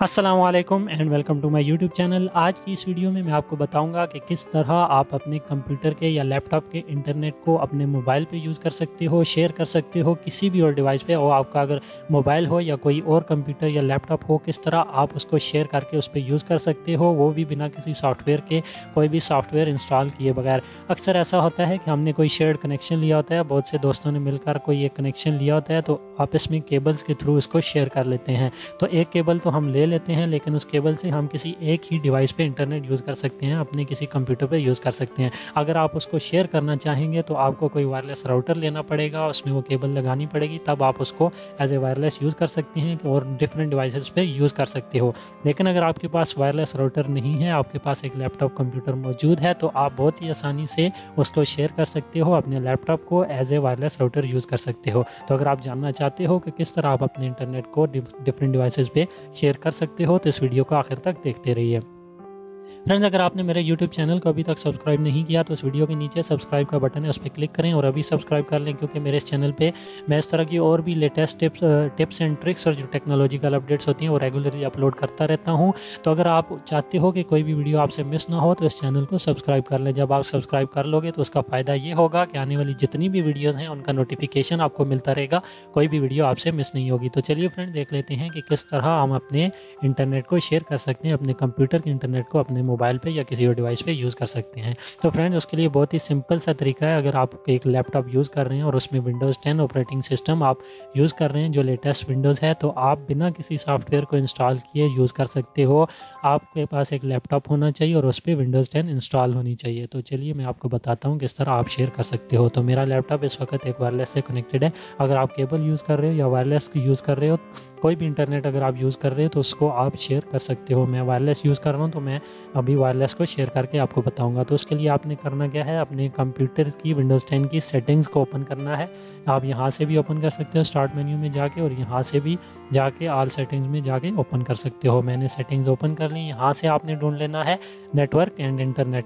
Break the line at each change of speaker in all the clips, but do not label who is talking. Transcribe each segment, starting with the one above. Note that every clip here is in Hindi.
अस्सलाम वालेकुम and welcome to my YouTube channel. आज की इस वीडियो में मैं आपको बताऊंगा कि किस तरह आप अपने कंप्यूटर के या लैपटॉप के इंटरनेट को अपने मोबाइल पे यूज़ कर सकते हो, शेयर कर सकते हो किसी भी और डिवाइस पे। और आपका अगर मोबाइल हो या कोई और कंप्यूटर या लैपटॉप हो, किस तरह आप उसको शेयर करके उस पर यूज़ कर सकते हो, वो भी बिना किसी सॉफ्टवेयर के, कोई भी सॉफ्टवेयर इंस्टॉल किए बगैर। अक्सर ऐसा होता है कि हमने कोई शेयर्ड कनेक्शन लिया होता है, बहुत से दोस्तों ने मिलकर कोई एक कनेक्शन लिया होता है, तो आपस में केबल्स के थ्रू इसको शेयर कर लेते हैं। तो एक केबल तो हम ले लेते हैं, लेकिन उस केबल से हम किसी एक ही डिवाइस पे इंटरनेट यूज़ कर सकते हैं, अपने किसी कंप्यूटर पे यूज़ कर सकते हैं। अगर आप उसको शेयर करना चाहेंगे तो आपको कोई वायरलेस राउटर लेना पड़ेगा, उसमें वो केबल लगानी पड़ेगी, तब आप उसको एज ए वायरलेस यूज़ कर सकते हैं और डिफरेंट डिवाइसेस पे यूज़ कर सकते हो। लेकिन अगर आपके पास वायरलेस राउटर नहीं है, आपके पास एक लैपटॉप कंप्यूटर मौजूद है, तो आप बहुत ही आसानी से उसको शेयर कर सकते हो, अपने लैपटॉप को as a wireless router use कर सकते हो। तो अगर आप जानना चाहते हो कि किस तरह आप अपने इंटरनेट को डिफरेंट डिवाइसेस पे शेयर कर सकते हो, तो इस वीडियो को आखिर तक देखते रहिए। फ्रेंड्स, अगर आपने मेरे YouTube चैनल को अभी तक सब्सक्राइब नहीं किया तो इस वीडियो के नीचे सब्सक्राइब का बटन है, उस पर क्लिक करें और अभी सब्सक्राइब कर लें, क्योंकि मेरे इस चैनल पे मैं इस तरह की और भी लेटेस्ट टिप्स एंड ट्रिक्स और जो टेक्नोलॉजिकल अपडेट्स होती हैं वो रेगुलरली अपलोड करता रहता हूँ। तो अगर आप चाहते हो कि कोई भी वीडियो आपसे मिस ना हो तो इस चैनल को सब्सक्राइब कर लें। जब आप सब्सक्राइब कर लोगे तो उसका फ़ायदा ये होगा कि आने वाली जितनी भी वीडियोज़ हैं उनका नोटिफिकेशन आपको मिलता रहेगा, कोई भी वीडियो आपसे मिस नहीं होगी। तो चलिए फ्रेंड, देख लेते हैं कि किस तरह हम अपने इंटरनेट को शेयर कर सकते हैं, अपने कंप्यूटर के इंटरनेट को अपने मोबाइल पर या किसी डिवाइस पे यूज़ कर सकते हैं। तो फ्रेंड्स, उसके लिए बहुत ही सिंपल सा तरीका है। अगर आप एक लैपटॉप यूज़ कर रहे हैं और उसमें विंडोज़ 10 ऑपरेटिंग सिस्टम आप यूज़ कर रहे हैं, जो लेटेस्ट विंडोज़ है, तो आप बिना किसी सॉफ्टवेयर को इंस्टॉल किए यूज़ कर सकते हो। आपके पास एक लैपटॉप होना चाहिए और उस पर विंडोज़ 10 इंस्टॉल होनी चाहिए। तो चलिए मैं आपको बताता हूँ किस तरह आप शेयर कर सकते हो। तो मेरा लैपटॉप इस वक्त एक वायरलेस से कनेक्टेड है। अगर आप केबल यूज़ कर रहे हो या वायरलेस यूज़ कर रहे हो, कोई भी इंटरनेट अगर आप यूज़ कर रहे हो तो उसको आप शेयर कर सकते हो। मैं वायरलेस यूज़ कर रहा हूँ, तो मैं अभी वायरलेस को शेयर करके आपको बताऊंगा। तो उसके लिए आपने करना क्या है, अपने कंप्यूटर की विंडोज़ 10 की सेटिंग्स को ओपन करना है। आप यहाँ से भी ओपन कर सकते हो स्टार्ट मेन्यू में जाके, और यहाँ से भी जाके ऑल सेटिंग्स में जाके ओपन कर सकते हो। मैंने सेटिंग्स ओपन कर ली। यहाँ से आपने ढूंढ लेना है नेटवर्क एंड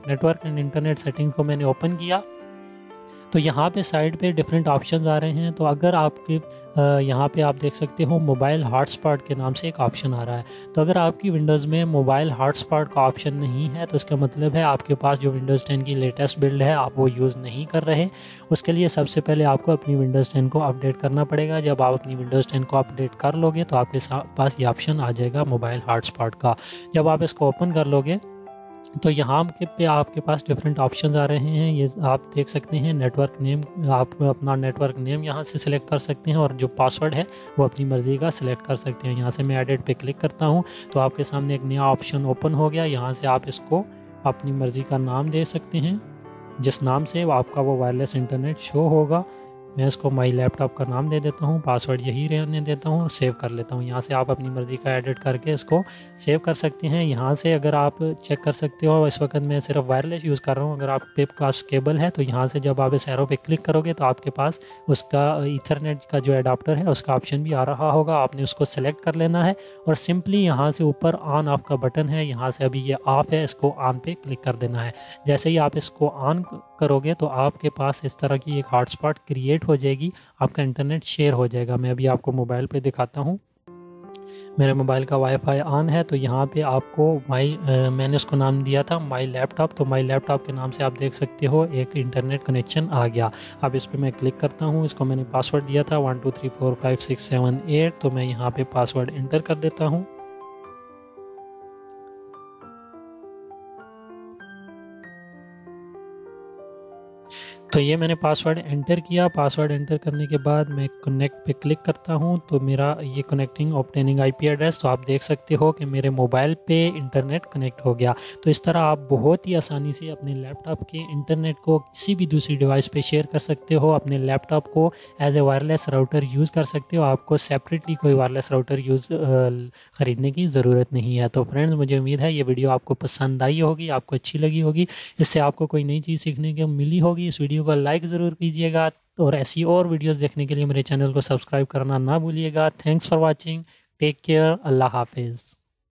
इंटरनेट सेटिंग्स को मैंने ओपन किया। तो यहाँ पे साइड पे डिफरेंट ऑप्शंस आ रहे हैं। तो अगर आपके यहाँ पे आप देख सकते हो मोबाइल हॉटस्पॉट के नाम से एक ऑप्शन आ रहा है। तो अगर आपकी विंडोज़ में मोबाइल हॉटस्पॉट का ऑप्शन नहीं है तो इसका मतलब है आपके पास जो विंडोज़ 10 की लेटेस्ट बिल्ड है आप वो यूज़ नहीं कर रहे। उसके लिए सबसे पहले आपको अपनी विंडोज़ 10 को अपडेट करना पड़ेगा। जब आप अपनी विंडोज़ 10 को अपडेट कर लोगे तो आपके पास ये ऑप्शन आ जाएगा मोबाइल हॉटस्पॉट का। जब आप इसको ओपन कर लोगे तो यहाँ पे आपके पास डिफरेंट ऑप्शंस आ रहे हैं। ये आप देख सकते हैं नेटवर्क नेम, आप अपना नेटवर्क नेम यहाँ से सिलेक्ट कर सकते हैं और जो पासवर्ड है वो अपनी मर्ज़ी का सिलेक्ट कर सकते हैं। यहाँ से मैं एडिट पे क्लिक करता हूँ तो आपके सामने एक नया ऑप्शन ओपन हो गया। यहाँ से आप इसको अपनी मर्ज़ी का नाम दे सकते हैं, जिस नाम से आपका वो वायरलेस इंटरनेट शो होगा। मैं इसको माई लैपटॉप का नाम दे देता हूँ, पासवर्ड यही रहने देता हूँ, सेव कर लेता हूँ। यहाँ से आप अपनी मर्ज़ी का एडिट करके इसको सेव कर सकते हैं। यहाँ से अगर आप चेक कर सकते हो, इस वक्त मैं सिर्फ वायरलेस यूज़ कर रहा हूँ। अगर आपके पास केबल है तो यहाँ से जब आप इस एरो पे क्लिक करोगे तो आपके पास उसका ईथरनेट का जो एडाप्टर है उसका ऑप्शन भी आ रहा होगा। आपने उसको सेलेक्ट कर लेना है और सिंपली यहाँ से ऊपर ऑन ऑफ का बटन है, यहाँ से अभी ये ऑफ है, इसको ऑन पे क्लिक कर देना है। जैसे ही आप इसको ऑन करोगे तो आपके पास इस तरह की एक हॉटस्पॉट क्रिएट हो जाएगी, आपका इंटरनेट शेयर हो जाएगा। मैं अभी आपको मोबाइल पे दिखाता हूँ। मेरे मोबाइल का वाईफाई ऑन है, तो यहाँ पे आपको मैंने उसको नाम दिया था माई लैपटॉप। तो माई लैपटॉप के नाम से आप देख सकते हो एक इंटरनेट कनेक्शन आ गया। अब इस पर मैं क्लिक करता हूँ। इसको मैंने पासवर्ड दिया था 1 2 3 4 5 6 7 8। तो मैं यहाँ पे पासवर्ड इंटर कर देता हूँ। तो ये मैंने पासवर्ड एंटर किया। पासवर्ड एंटर करने के बाद मैं कनेक्ट पे क्लिक करता हूँ तो मेरा ये कनेक्टिंग ऑब्टेनिंग आईपी एड्रेस, तो आप देख सकते हो कि मेरे मोबाइल पे इंटरनेट कनेक्ट हो गया। तो इस तरह आप बहुत ही आसानी से अपने लैपटॉप के इंटरनेट को किसी भी दूसरी डिवाइस पे शेयर कर सकते हो। अपने लैपटॉप को as a wireless router use कर सकते हो। आपको सेपरेटली कोई वायरलेस राउटर ख़रीदने की ज़रूरत नहीं है। तो फ्रेंड्स, मुझे उम्मीद है ये वीडियो आपको पसंद आई होगी, आपको अच्छी लगी होगी, इससे आपको कोई नई चीज़ सीखने को मिली होगी। इस वीडियो को लाइक ज़रूर कीजिएगा और ऐसी और वीडियोस देखने के लिए मेरे चैनल को सब्सक्राइब करना ना भूलिएगा। Thanks for watching, take care, अल्लाह हाफिज़।